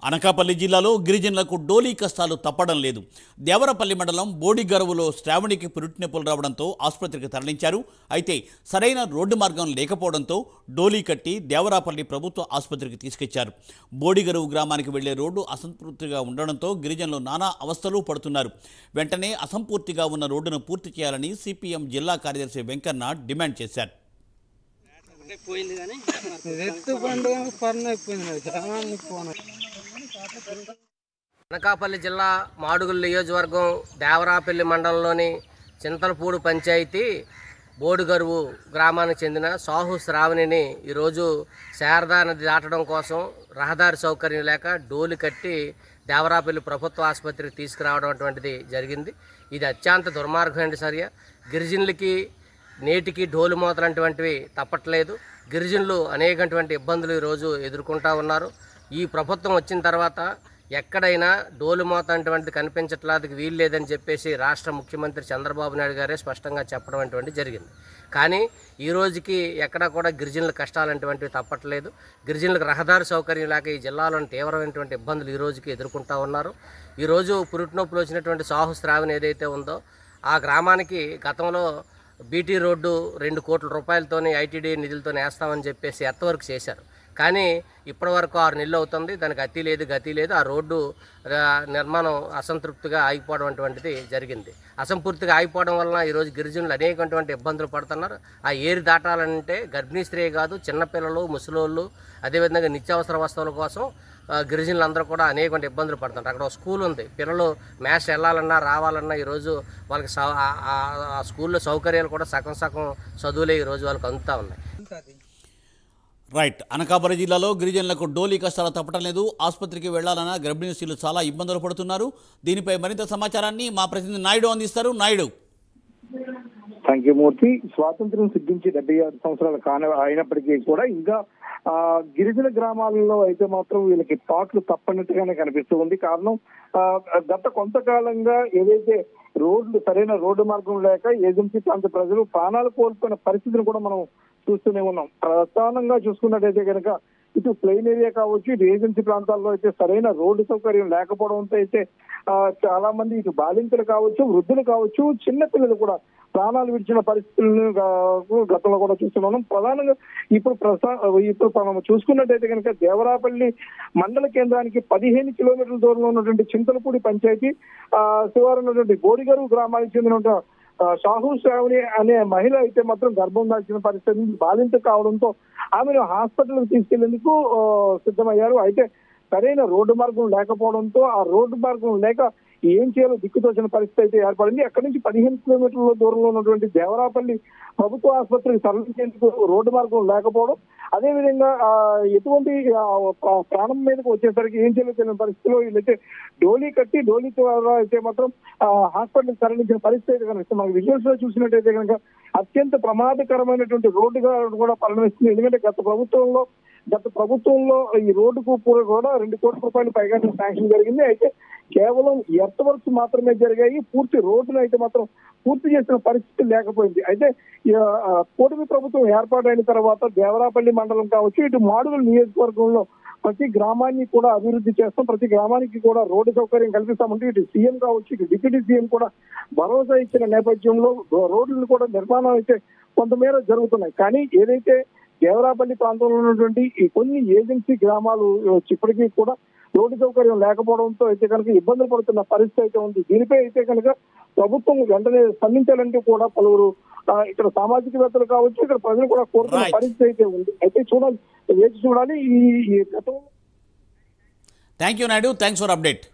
అనకాపల్లి జిల్లాలో గిరిజనులకు డోలీ కష్టాలు తప్పడం లేదు. దేవరపల్లి మండలం బోడిగరువులో శ్రావణికి పురుటినొప్పులు రావడంతో ఆసుపత్రికి తరలించారు. అయితే సరైన రోడ్డు మార్గం లేకపోవడంతో డోలీ కట్టి దేవరాపల్లి ప్రభుత్వ ఆసుపత్రికి తీసుకొచ్చారు. బోడిగరువు గ్రామానికి వెళ్లే రోడ్డు అసంపూర్తిగా ఉండడంతో గిరిజనులు నానా అవస్థలు పడుతున్నారు. వెంటనే అసంపూర్తిగా ఉన్న రోడ్డును పూర్తి చేయాలని సిపిఎం జిల్లా కార్యదర్శి వెంకన్న డిమాండ్ చేశారు. అనకాపల్లి జిల్లా మాడుగుల నియోజకవర్గం దేవరాపల్లి మండలంలోని చింతలపూడి పంచాయతీ బోడిగరువు గ్రామానికి చెందిన సాహు శ్రావణిని ఈరోజు శారదా నది దాటడం కోసం రహదారి సౌకర్యం లేక డోలు కట్టి దేవరాపల్లి ప్రభుత్వ ఆసుపత్రికి తీసుకురావడం అటువంటిది జరిగింది. ఇది అత్యంత దుర్మార్గమైన చర్య. గిరిజనులకి నేటికి డోలు మోతలంటువంటివి తప్పట్లేదు. గిరిజనులు అనేకటువంటి ఇబ్బందులు ఈరోజు ఎదుర్కొంటూ ఉన్నారు. ఈ ప్రభుత్వం వచ్చిన తర్వాత ఎక్కడైనా డోలు మోత అటువంటిది కనిపించట్లేదు, వీలు లేదని చెప్పేసి రాష్ట్ర ముఖ్యమంత్రి చంద్రబాబు నాయుడు గారే స్పష్టంగా చెప్పడం అటువంటి జరిగింది. కానీ ఈ రోజుకి ఎక్కడా కూడా గిరిజనుల కష్టాలు అటువంటివి తప్పట్లేదు. గిరిజనులకు రహదారి సౌకర్యం లేక ఈ జిల్లాలోని తీవ్రమైనటువంటి ఇబ్బందులు ఈ రోజుకి ఎదుర్కొంటూ ఉన్నారు. ఈరోజు పురుటినొప్పులు వచ్చినటువంటి సాహు శ్రావణి ఏదైతే ఉందో ఆ గ్రామానికి గతంలో బీటీ రోడ్డు 2 కోట్ల రూపాయలతోని ఐటీడీ నిధులతో వేస్తామని చెప్పేసి ఎత్తవరకు చేశారు. కానీ ఇప్పటివరకు 6 నెలలు అవుతుంది, దానికి అతి లేదు గతి లేదు. ఆ రోడ్డు నిర్మాణం అసంతృప్తిగా ఆగిపోవడం అటువంటిది జరిగింది. అసంపూర్తిగా ఆగిపోవడం వలన ఈరోజు గిరిజనులు అనేకటువంటి ఇబ్బందులు పడుతున్నారు. ఆ ఏరి దాటాలంటే గర్భిణీ స్త్రీ కాదు, చిన్నపిల్లలు, ముసలోళ్ళు, అదేవిధంగా నిత్యావసర వస్తువుల కోసం గిరిజనులందరూ కూడా అనేకటువంటి ఇబ్బందులు పడుతున్నారు. అక్కడ ఒక స్కూల్ ఉంది, పిల్లలు మ్యాథ్స్ వెళ్ళాలన్నా రావాలన్నా ఈరోజు వాళ్ళకి ఆ స్కూల్లో సౌకర్యాలు కూడా సగం చదువులే ఈరోజు వాళ్ళకి అందుతూ ఉన్నాయి. రైట్. అనకాపల్లి జిల్లాలో గిరిజనులకు డోలీ కష్టాలు తప్పటం లేదు. ఆసుపత్రికి వెళ్లాలన్నా గర్భిణీ స్త్రీలు చాలా ఇబ్బందులు పడుతున్నారు. దీనిపై మరింత సమాచారాన్ని మా ప్రతినిధి నాయుడు అందిస్తారు. నాయుడు. Thank you Murthy. స్వాతంత్ర్యం సిద్ధించి 76 సంవత్సరాలు అయినప్పటికీ కూడా ఇంకా గిరిజన గ్రామాలలో అయితే మాత్రం వీళ్ళకి పాటలు తప్పనట్టుగానే కనిపిస్తూ ఉంది. కారణం గత కొంతకాలంగా ఏదైతే సరైన రోడ్డు మార్గం లేక ఏజెన్సీ ప్రాంత ప్రజలు ప్రాణాలు కోల్పోయిన పరిస్థితిని కూడా మనం చూస్తూనే ఉన్నాం. ప్రధానంగా చూసుకున్నట్టయితే కనుక ఇటు ప్లెయిన్ ఏరియా కావచ్చు, ఇటు ఏజెన్సీ ప్రాంతాల్లో అయితే సరైన రోడ్డు సౌకర్యం లేకపోవడంతో అయితే చాలా మంది ఇటు బాలింతలు కావచ్చు, వృద్ధులు కావచ్చు, చిన్నపిల్లలు కూడా ప్రాణాలు విడిచిన పరిస్థితులను గతంలో కూడా చూస్తున్నాం. ప్రధానంగా ఇప్పుడు మనం చూసుకున్నట్టయితే కనుక దేవరాపల్లి మండల కేంద్రానికి 15 కిలోమీటర్ల దూరంలో ఉన్నటువంటి చింతలపూడి పంచాయతీ శివారు ఉన్నటువంటి బోడిగరువు గ్రామానికి చెందిన సాహు శ్రావణి అనే మహిళ అయితే మాత్రం గర్భం దాల్చిన పరిస్థితి బాలింత కావడంతో ఆమెను హాస్పిటల్కి తీసుకెళ్లేందుకు సిద్ధమయ్యారు. అయితే సరైన రోడ్డు మార్గం లేకపోవడంతో ఆ రోడ్డు మార్గం లేక ఏం చేయాలో దిక్కుతోచిన పరిస్థితి అయితే ఏర్పడింది. అక్కడి నుంచి 15 కిలోమీటర్ల దూరంలో ఉన్నటువంటి దేవరాపల్లి ప్రభుత్వ ఆసుపత్రికి తరలించేందుకు రోడ్డు మార్గం లేకపోవడం, అదేవిధంగా ఎటువంటి ప్రాణం మీదకి వచ్చేసరికి ఏం చేయాలో తెలియని పరిస్థితిలో వీళ్ళైతే డోలీ కట్టి డోలీ ద్వారా అయితే మాత్రం హాస్పిటల్కి తరలించిన పరిస్థితి అయితే కనుక మనకి విజువల్స్ లో చూసినట్టయితే కనుక అత్యంత ప్రమాదకరమైనటువంటి రోడ్డుగా కూడా పరిణమిస్తుంది. ఎందుకంటే గత ప్రభుత్వంలో ఈ రోడ్డుకు కూడా 2 కోట్ల రూపాయలు పైగా శాంక్షన్ జరిగింది. అయితే కేవలం ఎర్త్ వర్క్స్ మాత్రమే జరిగాయి. పూర్తి రోడ్డును అయితే మాత్రం పూర్తి చేసిన పరిస్థితి లేకపోయింది. అయితే కూటమి ప్రభుత్వం ఏర్పాటైన తర్వాత దేవరాపల్లి మండలం కావచ్చు, ఇటు మాడుగుల నియోజకవర్గంలో ప్రతి గ్రామాన్ని కూడా అభివృద్ధి చేస్తాం, ప్రతి గ్రామానికి కూడా రోడ్డు సౌకర్యం కల్పిస్తామంటే ఇటు సీఎం కావచ్చు, ఇటు డిప్యూటీ సీఎం కూడా భరోసా ఇచ్చిన నేపథ్యంలో రోడ్లు కూడా నిర్మాణం అయితే కొంతమేర జరుగుతున్నాయి. కానీ ఏదైతే దేవరాపల్లి ప్రాంతంలో ఉన్నటువంటి ఈ కొన్ని ఏజెన్సీ గ్రామాలు ఇప్పటికీ కూడా రోడ్డు సౌకర్యం లేకపోవడంతో అయితే కనుక ఇబ్బందులు పడుతున్న పరిస్థితి అయితే ఉంది. దీనిపై అయితే కనుక ప్రభుత్వం వెంటనే స్పందించాలంటే కూడా పలువురు ఇక్కడ సామాజికవేత్తలు కావచ్చు, ఇక్కడ ప్రజలు కూడా కోరుతున్న పరిస్థితి అయితే ఉంది. అయితే వేచి చూడాలి ఈ గతంలో. Thank you Naidu. Thanks for update.